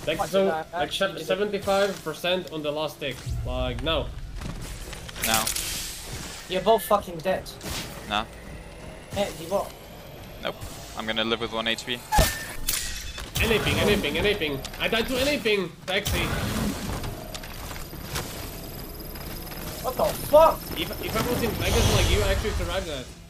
Like, so, like 75% on the last tick. Like, no. No. You're both fucking dead. No. Hey, you what? Nope. I'm gonna live with 1 HP. Anything. I died to anything, Taxi. What the fuck? If I was in Vegas like you, I actually survived that.